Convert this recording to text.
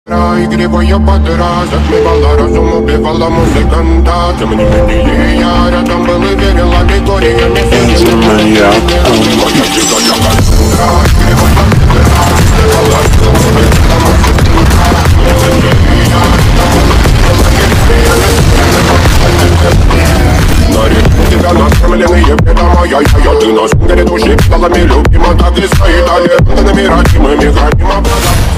Игривая подра затмевала разум, убивала музыканта. Тем не менее я рядом был и верил аллегориями. Тебя накормленные бедом, ай-яй-яй, ты нас горит души, стала любима, так и стоит, а лето, ты намирать, мы механим обладаем.